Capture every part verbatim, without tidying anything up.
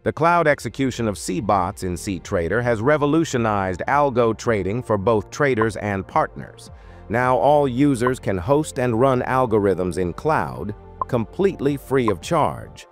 The cloud execution of cBots in cTrader has revolutionized algo trading for both traders and partners. Now all users can host and run algorithms in cloud, completely free of charge.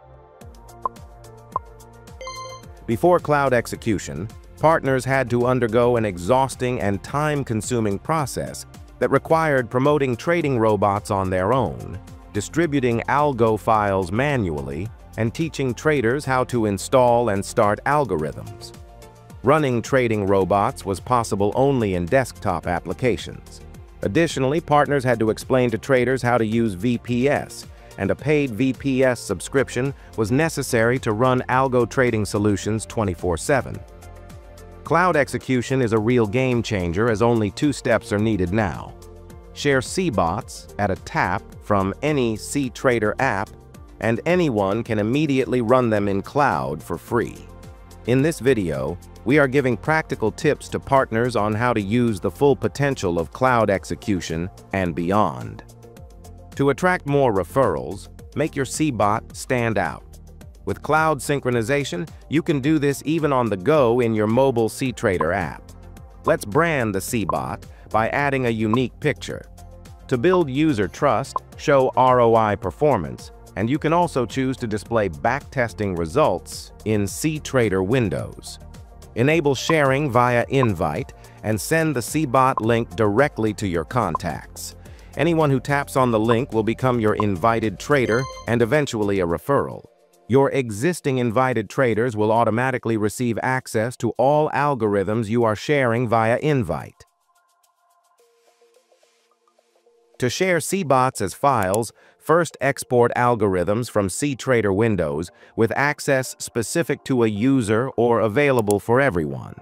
Before cloud execution, partners had to undergo an exhausting and time-consuming process that required promoting trading robots on their own, distributing algo files manually, and teaching traders how to install and start algorithms. Running trading robots was possible only in desktop applications. Additionally, partners had to explain to traders how to use V P S, and a paid V P S subscription was necessary to run algo trading solutions twenty-four seven. Cloud execution is a real game changer as only two steps are needed now. Share cBots at a tap from any cTrader app, and anyone can immediately run them in cloud for free. In this video, we are giving practical tips to partners on how to use the full potential of cloud execution and beyond. To attract more referrals, make your cBot stand out. With cloud synchronization, you can do this even on the go in your mobile cTrader app. Let's brand the cBot by adding a unique picture. To build user trust, show R O I performance, and you can also choose to display backtesting results in cTrader windows. Enable sharing via invite and send the cBot link directly to your contacts. Anyone who taps on the link will become your invited trader and eventually a referral. Your existing invited traders will automatically receive access to all algorithms you are sharing via invite. To share cBots as files, first export algorithms from cTrader windows with access specific to a user or available for everyone.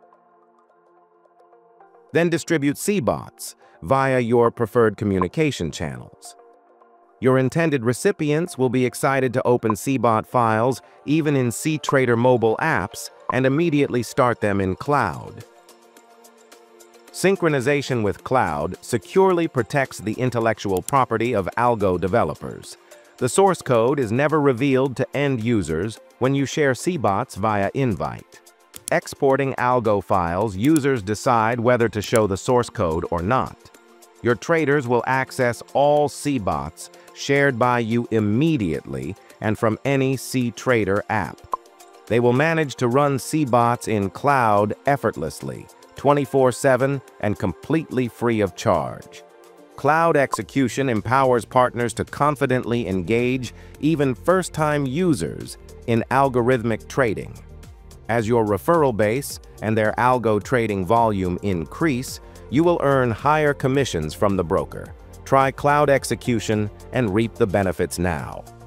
Then distribute cBots via your preferred communication channels. Your intended recipients will be excited to open cBot files even in cTrader mobile apps and immediately start them in cloud. Synchronization with cloud securely protects the intellectual property of algo developers. The source code is never revealed to end users when you share cBots via invite. Exporting algo files, users decide whether to show the source code or not. Your traders will access all cBots shared by you immediately and from any cTrader app. They will manage to run cBots in cloud effortlessly, twenty-four seven and completely free of charge. Cloud execution empowers partners to confidently engage even first-time users in algorithmic trading. As your referral base and their algo trading volume increase, you will earn higher commissions from the broker. Try cloud execution and reap the benefits now.